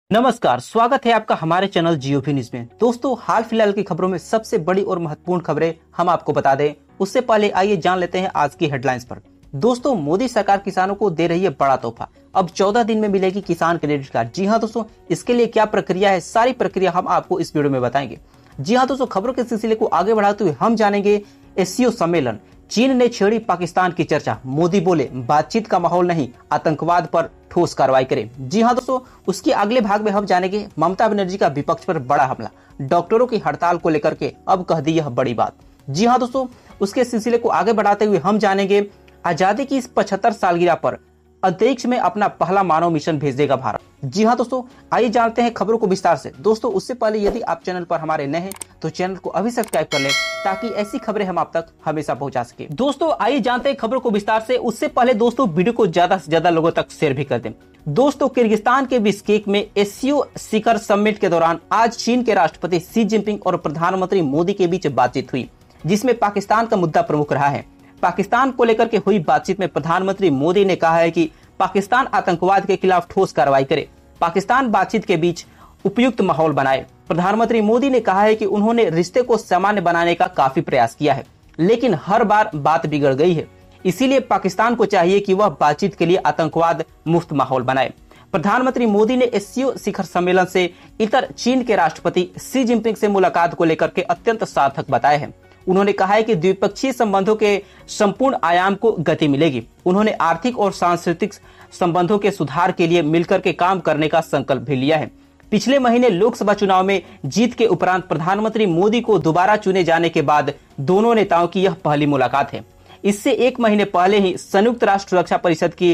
नमस्कार, स्वागत है आपका हमारे चैनल जीओवी न्यूज में। दोस्तों, हाल फिलहाल की खबरों में सबसे बड़ी और महत्वपूर्ण खबरें हम आपको बता दें, उससे पहले आइए जान लेते हैं आज की हेडलाइंस पर। दोस्तों, मोदी सरकार किसानों को दे रही है बड़ा तोहफा। अब 14 दिन में मिलेगी किसान क्रेडिट कार्ड। जी हाँ दोस्तों, इसके लिए क्या प्रक्रिया है, सारी प्रक्रिया हम आपको इस वीडियो में बताएंगे। जी हाँ दोस्तों, खबरों के सिलसिले को आगे बढ़ाते हुए हम जानेंगे एससीओ सम्मेलन, चीन ने छेड़ी पाकिस्तान की चर्चा। मोदी बोले बातचीत का माहौल नहीं, आतंकवाद पर ठोस कार्रवाई करें। जी हाँ दोस्तों, उसके अगले भाग में हम जानेंगे ममता बनर्जी का विपक्ष पर बड़ा हमला, डॉक्टरों की हड़ताल को लेकर के अब कह दी यह बड़ी बात। जी हाँ दोस्तों, उसके सिलसिले को आगे बढ़ाते हुए हम जानेंगे आजादी की इस 75 सालगिरह पर अंतरिक्ष में अपना पहला मानव मिशन भेज देगा भारत। जी हाँ दोस्तों, आइए जानते हैं खबरों को विस्तार से। दोस्तों, उससे पहले यदि आप चैनल पर हमारे नए हैं तो चैनल को अभी सब्सक्राइब कर लें ताकि ऐसी खबरें हम आप तक हमेशा पहुंचा सके। दोस्तों, आइए जानते हैं खबरों को विस्तार से। उससे पहले दोस्तों, वीडियो को ज्यादा से ज्यादा लोगों तक शेयर भी कर दें। दोस्तों, किर्गिस्तान के बिश्केक में एससीओ शिखर समिट के दौरान आज चीन के राष्ट्रपति शी जिनपिंग और प्रधानमंत्री मोदी के बीच बातचीत हुई, जिसमें पाकिस्तान का मुद्दा प्रमुख रहा है। पाकिस्तान को लेकर के हुई बातचीत में प्रधानमंत्री मोदी ने कहा है कि पाकिस्तान आतंकवाद के खिलाफ ठोस कार्रवाई करे, पाकिस्तान बातचीत के बीच उपयुक्त माहौल बनाए। प्रधानमंत्री मोदी ने कहा है कि उन्होंने रिश्ते को सामान्य बनाने का काफी प्रयास किया है, लेकिन हर बार बात बिगड़ गई है। इसीलिए पाकिस्तान को चाहिए कि वह बातचीत के लिए आतंकवाद मुक्त माहौल बनाए। प्रधानमंत्री मोदी ने एससीओ शिखर सम्मेलन से इतर चीन के राष्ट्रपति शी जिनपिंग से मुलाकात को लेकर के अत्यंत सार्थक बताए हैं। उन्होंने कहा है कि द्विपक्षीय संबंधों के संपूर्ण आयाम को गति मिलेगी। उन्होंने आर्थिक और सांस्कृतिक संबंधों के सुधार के लिए मिलकर के काम करने का संकल्प भी लिया है। पिछले महीने लोकसभा चुनाव में जीत के उपरांत प्रधानमंत्री मोदी को दोबारा चुने जाने के बाद दोनों नेताओं की यह पहली मुलाकात है। इससे एक महीने पहले ही संयुक्त राष्ट्र सुरक्षा परिषद की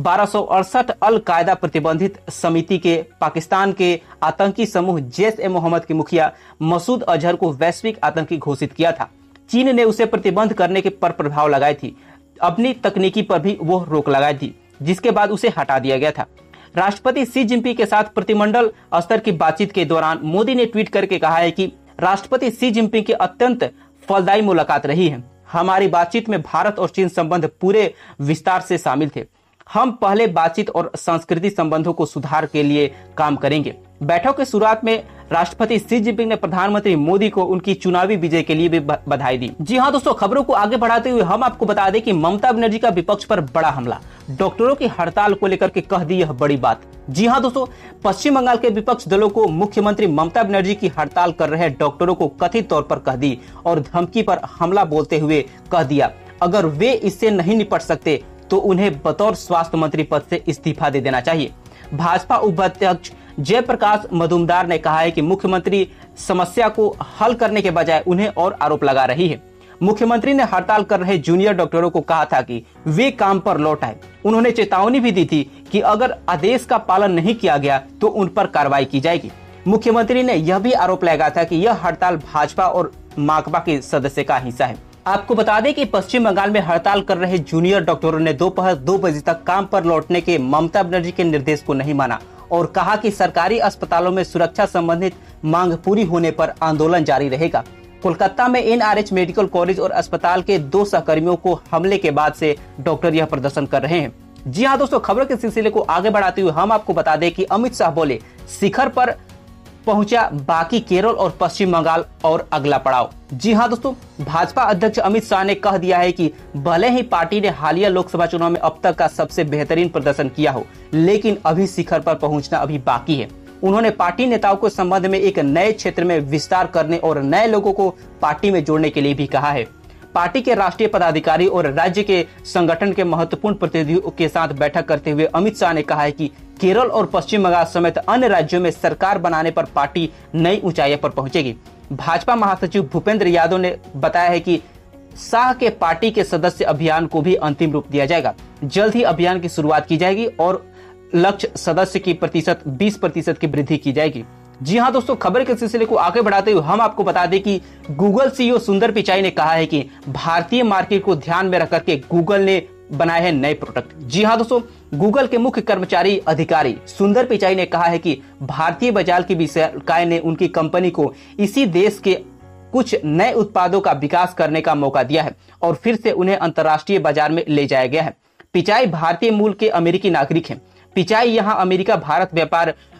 1268 अल कायदा प्रतिबंधित समिति के पाकिस्तान के आतंकी समूह जैश-ए-मोहम्मद के मुखिया मसूद अजहर को वैश्विक आतंकी घोषित किया था। चीन ने उसे प्रतिबंध करने के पर प्रभाव लगाई थी, अपनी तकनीकी पर भी वो रोक लगाई थी, जिसके बाद उसे हटा दिया गया था। राष्ट्रपति शी जिनपिंग के साथ प्रतिमंडल स्तर की बातचीत के दौरान मोदी ने ट्वीट करके कहा है कि राष्ट्रपति शी जिनपिंग की अत्यंत फलदायी मुलाकात रही है। हमारी बातचीत में भारत और चीन संबंध पूरे विस्तार से शामिल थे। हम पहले बातचीत और सांस्कृतिक संबंधों को सुधार के लिए काम करेंगे। बैठक की शुरुआत में राष्ट्रपति शी जिनपिंग ने प्रधानमंत्री मोदी को उनकी चुनावी विजय के लिए भी बधाई दी। जी हाँ दोस्तों, खबरों को आगे बढ़ाते हुए हम आपको बता दें कि ममता बनर्जी का विपक्ष पर बड़ा हमला, डॉक्टरों की हड़ताल को लेकर के कह दी यह बड़ी बात। जी हाँ दोस्तों, पश्चिम बंगाल के विपक्ष दलों को मुख्यमंत्री ममता बनर्जी की हड़ताल कर रहे डॉक्टरों को कथित तौर पर कह दी और धमकी पर हमला बोलते हुए कह दिया अगर वे इससे नहीं निपट सकते तो उन्हें बतौर स्वास्थ्य मंत्री पद से इस्तीफा दे देना चाहिए। भाजपा उपाध्यक्ष जयप्रकाश मजूमदार ने कहा है कि मुख्यमंत्री समस्या को हल करने के बजाय उन्हें और आरोप लगा रही है। मुख्यमंत्री ने हड़ताल कर रहे जूनियर डॉक्टरों को कहा था कि वे काम पर लौट आए। उन्होंने चेतावनी भी दी थी कि अगर आदेश का पालन नहीं किया गया तो उन पर कार्रवाई की जाएगी। मुख्यमंत्री ने यह भी आरोप लगाया था कि यह हड़ताल भाजपा और माकपा के सदस्य का हिस्सा है। आपको बता दें कि पश्चिम बंगाल में हड़ताल कर रहे जूनियर डॉक्टरों ने दोपहर 2 बजे तक काम पर लौटने के ममता बनर्जी के निर्देश को नहीं माना और कहा कि सरकारी अस्पतालों में सुरक्षा संबंधित मांग पूरी होने पर आंदोलन जारी रहेगा। कोलकाता में एनआरएच मेडिकल कॉलेज और अस्पताल के 2 सहकर्मियों को हमले के बाद से डॉक्टर यह प्रदर्शन कर रहे हैं। जी हाँ दोस्तों, खबरों के सिलसिले को आगे बढ़ाते हुए हम आपको बता दें कि अमित शाह बोले शिखर पर पहुंचा बाकी केरल और पश्चिम बंगाल और अगला पड़ाव। जी हाँ दोस्तों, भाजपा अध्यक्ष अमित शाह ने कह दिया है कि भले ही पार्टी ने हालिया लोकसभा चुनाव में अब तक का सबसे बेहतरीन प्रदर्शन किया हो, लेकिन अभी शिखर पर पहुंचना अभी बाकी है। उन्होंने पार्टी नेताओं को संबंध में एक नए क्षेत्र में विस्तार करने और नए लोगों को पार्टी में जोड़ने के लिए भी कहा है। पार्टी के राष्ट्रीय पदाधिकारी और राज्य के संगठन के महत्वपूर्ण प्रतिनिधियों के साथ बैठक करते हुए अमित शाह ने कहा है कि केरल और पश्चिम बंगाल समेत अन्य राज्यों में सरकार बनाने पर पार्टी नई ऊंचाई पर पहुंचेगी। भाजपा महासचिव भूपेंद्र यादव ने बताया है कि शाह के पार्टी के सदस्य अभियान को भी अंतिम रूप दिया जाएगा। जल्द ही अभियान की शुरुआत की जाएगी और लक्ष्य सदस्य की प्रतिशत 20% की वृद्धि की जाएगी। जी हाँ दोस्तों, खबर के सिलसिले को आगे बढ़ाते हुए हम आपको बता दें कि गूगल सीईओ सुंदर पिचाई ने कहा है कि भारतीय मार्केट को ध्यान में रख करके गूगल ने बनाए हैं नए प्रोडक्ट। जी हाँ दोस्तों, गूगल के मुख्य कर्मचारी अधिकारी सुंदर पिचाई ने कहा है कि भारतीय बाजार की विशेषज्ञता ने उनकी कंपनी को इसी देश के कुछ नए उत्पादों का विकास करने का मौका दिया है और फिर से उन्हें अंतर्राष्ट्रीय बाजार में ले जाया गया है। पिचाई भारतीय मूल के अमेरिकी नागरिक हैं। पिचाई यहाँ अमेरिका भारत व्यापार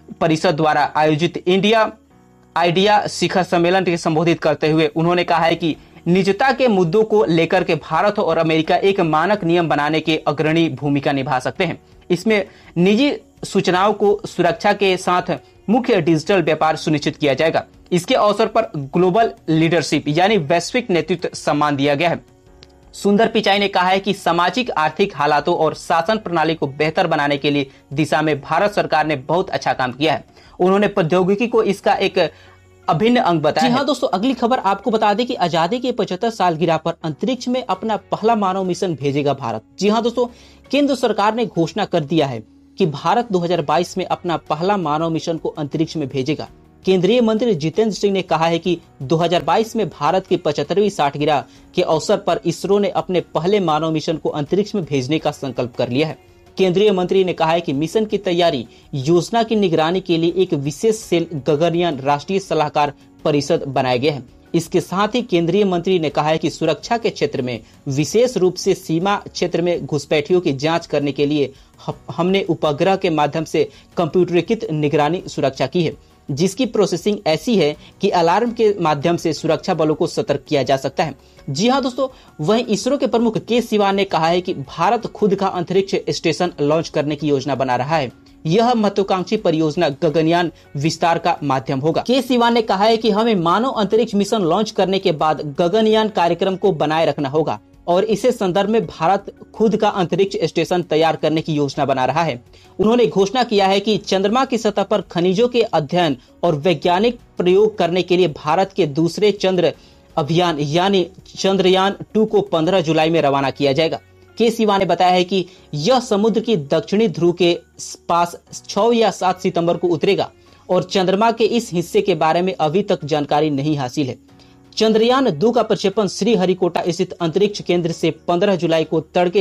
परिषद द्वारा आयोजित इंडिया आइडिया शिखर सम्मेलन के संबोधित करते हुए उन्होंने कहा है कि निजता के मुद्दों को लेकर के भारत और अमेरिका एक मानक नियम बनाने के अग्रणी भूमिका निभा सकते हैं। इसमें निजी सूचनाओं को सुरक्षा के साथ मुख्य डिजिटल व्यापार सुनिश्चित किया जाएगा। इसके अवसर पर ग्लोबल लीडरशिप यानी वैश्विक नेतृत्व सम्मान दिया गया है। सुंदर पिचाई ने कहा है कि सामाजिक आर्थिक हालातों और शासन प्रणाली को बेहतर बनाने के लिए दिशा में भारत सरकार ने बहुत अच्छा काम किया है। उन्होंने प्रौद्योगिकी को इसका एक अभिन्न अंग बताया। जी हाँ दोस्तों, अगली खबर आपको बता दें कि आजादी के 75 सालगिरह पर अंतरिक्ष में अपना पहला मानव मिशन भेजेगा भारत। जी हाँ दोस्तों, केंद्र सरकार ने घोषणा कर दिया है कि भारत 2022 में अपना पहला मानव मिशन को अंतरिक्ष में भेजेगा। केंद्रीय मंत्री जितेंद्र सिंह ने कहा है कि 2022 में भारत की 75वीं सालगिरह के अवसर पर इसरो ने अपने पहले मानव मिशन को अंतरिक्ष में भेजने का संकल्प कर लिया है। केंद्रीय मंत्री ने कहा है कि मिशन की तैयारी योजना की निगरानी के लिए एक विशेष सेल गगनयान राष्ट्रीय सलाहकार परिषद बनाया गया है। इसके साथ ही केंद्रीय मंत्री ने कहा है कि सुरक्षा के क्षेत्र में विशेष रूप से सीमा क्षेत्र में घुसपैठियों की जांच करने के लिए हमने उपग्रह के माध्यम से कंप्यूटरीकृत निगरानी सुरक्षा की है, जिसकी प्रोसेसिंग ऐसी है कि अलार्म के माध्यम से सुरक्षा बलों को सतर्क किया जा सकता है। जी हाँ दोस्तों, वहीं इसरो के प्रमुख के सिवान ने कहा है कि भारत खुद का अंतरिक्ष स्टेशन लॉन्च करने की योजना बना रहा है। यह महत्वाकांक्षी परियोजना गगनयान विस्तार का माध्यम होगा। के सिवान ने कहा है कि हमें मानव अंतरिक्ष मिशन लॉन्च करने के बाद गगनयान कार्यक्रम को बनाए रखना होगा और इसे संदर्भ में भारत खुद का अंतरिक्ष स्टेशन तैयार करने की योजना बना रहा है। उन्होंने घोषणा किया है कि चंद्रमा की सतह पर खनिजों के अध्ययन और वैज्ञानिक प्रयोग करने के लिए भारत के दूसरे चंद्र अभियान यानी चंद्रयान 2 को 15 जुलाई में रवाना किया जाएगा। के सिवा ने बताया है कि यह समुद्र की दक्षिणी ध्रुव के पास 6 या 7 सितंबर को उतरेगा और चंद्रमा के इस हिस्से के बारे में अभी तक जानकारी नहीं हासिल है। चंद्रयान 2 का प्रक्षेपण श्रीहरिकोटा स्थित अंतरिक्ष केंद्र से 15 जुलाई को तड़के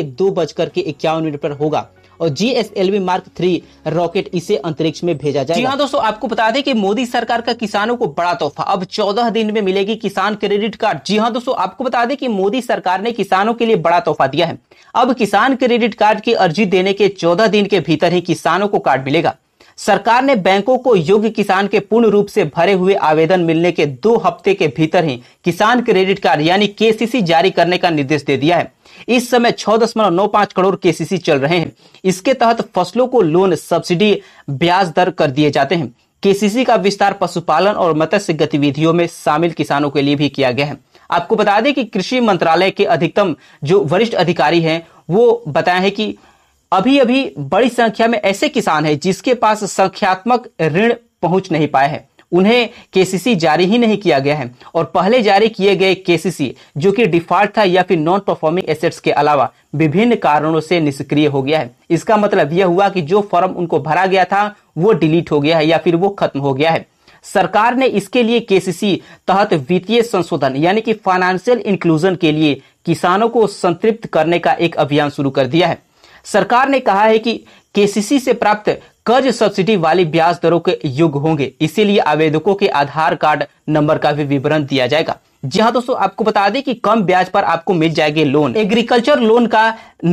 2:51 पर होगा और GSLV Mark 3 रॉकेट इसे अंतरिक्ष में भेजा जाएगा। जी हाँ दोस्तों, आपको बता दें कि मोदी सरकार का किसानों को बड़ा तोहफा, अब 14 दिन में मिलेगी किसान क्रेडिट कार्ड। जी हाँ दोस्तों, आपको बता दें कि मोदी सरकार ने किसानों के लिए बड़ा तोहफा दिया है। अब किसान क्रेडिट कार्ड की अर्जी देने के 14 दिन के भीतर ही किसानों को कार्ड मिलेगा। सरकार ने बैंकों को योग्य किसान के पूर्ण रूप से भरे हुए आवेदन मिलने के 2 हफ्ते के भीतर ही किसान क्रेडिट कार्ड यानी KCC जारी करने का निर्देश दे दिया है। इस समय 6.95 करोड़ KCC चल रहे हैं। इसके तहत फसलों को लोन सब्सिडी ब्याज दर कर दिए जाते हैं। KCC का विस्तार पशुपालन और मत्स्य गतिविधियों में शामिल किसानों के लिए भी किया गया है। आपको बता दें कि कृषि मंत्रालय के अधिकतम जो वरिष्ठ अधिकारी हैं वो बताए हैं कि अभी बड़ी संख्या में ऐसे किसान हैं जिसके पास संख्यात्मक ऋण पहुंच नहीं पाए हैं, उन्हें KCC जारी ही नहीं किया गया है और पहले जारी किए गए KCC जो कि डिफॉल्ट था या फिर नॉन परफॉर्मिंग एसेट्स के अलावा विभिन्न कारणों से निष्क्रिय हो गया है। इसका मतलब यह हुआ कि जो फॉर्म उनको भरा गया था वो डिलीट हो गया है या फिर वो खत्म हो गया है। सरकार ने इसके लिए KCC तहत वित्तीय संशोधन यानी कि फाइनेंशियल इंक्लूजन के लिए किसानों को संतृप्त करने का एक अभियान शुरू कर दिया है। सरकार ने कहा है कि KCC से प्राप्त कर्ज सब्सिडी वाली ब्याज दरों के योग्य होंगे, इसीलिए आवेदकों के आधार कार्ड नंबर का भी विवरण दिया जाएगा। जी हाँ दोस्तों, आपको बता दें कि कम ब्याज पर आपको मिल जाएंगे लोन। एग्रीकल्चर लोन का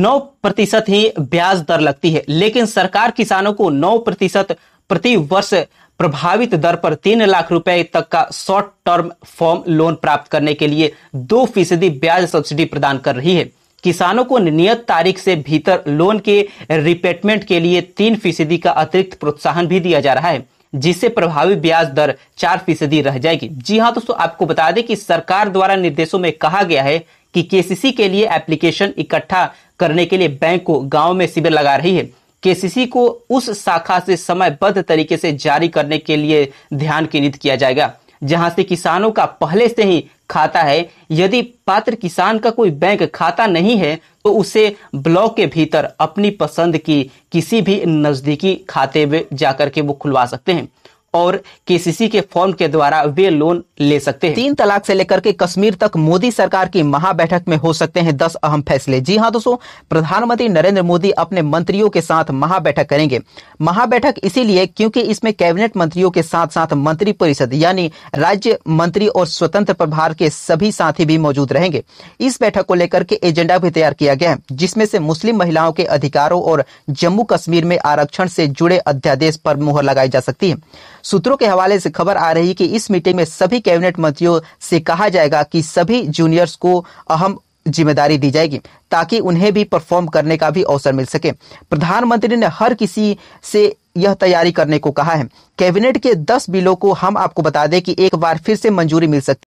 9% ही ब्याज दर लगती है, लेकिन सरकार किसानों को 9% प्रति वर्ष प्रभावित दर पर 3 लाख रुपए तक का शॉर्ट टर्म फॉर्म लोन प्राप्त करने के लिए 2% ब्याज सब्सिडी प्रदान कर रही है। किसानों को नियत तारीख से भीतर लोन के रिपेमेंट के लिए 3% का अतिरिक्त प्रोत्साहन भी दिया जा रहा है, जिससे प्रभावी ब्याज दर 4% रह जाएगी। जी हाँ दोस्तों, आपको बता दें कि सरकार द्वारा निर्देशों में कहा गया है कि KCC के लिए एप्लीकेशन इकट्ठा करने के लिए बैंक को गांव में शिविर लगा रही है। KCC को उस शाखा से समयबद्ध तरीके से जारी करने के लिए ध्यान केंद्रित किया जाएगा जहां से किसानों का पहले से ही खाता है। यदि पात्र किसान का कोई बैंक खाता नहीं है तो उसे ब्लॉक के भीतर अपनी पसंद की किसी भी नजदीकी खाते में जाकर के वो खुलवा सकते हैं और केसीसी के फॉर्म के द्वारा वे लोन ले सकते हैं। 3 तलाक से लेकर के कश्मीर तक मोदी सरकार की महाबैठक में हो सकते हैं 10 अहम फैसले। जी हां दोस्तों, प्रधानमंत्री नरेंद्र मोदी अपने मंत्रियों के साथ महाबैठक करेंगे। महाबैठक इसीलिए क्योंकि इसमें कैबिनेट मंत्रियों के साथ साथ मंत्री परिषद यानी राज्य मंत्री और स्वतंत्र प्रभार के सभी साथी भी मौजूद रहेंगे। इस बैठक को लेकर के एजेंडा भी तैयार किया गया है, जिसमें से मुस्लिम महिलाओं के अधिकारों और जम्मू कश्मीर में आरक्षण से जुड़े अध्यादेश पर मुहर लगाई जा सकती है। सूत्रों के हवाले से खबर आ रही है कि इस मीटिंग में सभी कैबिनेट मंत्रियों से कहा जाएगा कि सभी जूनियर्स को अहम जिम्मेदारी दी जाएगी ताकि उन्हें भी परफॉर्म करने का भी अवसर मिल सके। प्रधानमंत्री ने हर किसी से यह तैयारी करने को कहा है। कैबिनेट के 10 बिलों को हम आपको बता दें कि एक बार फिर से मंजूरी मिल सकती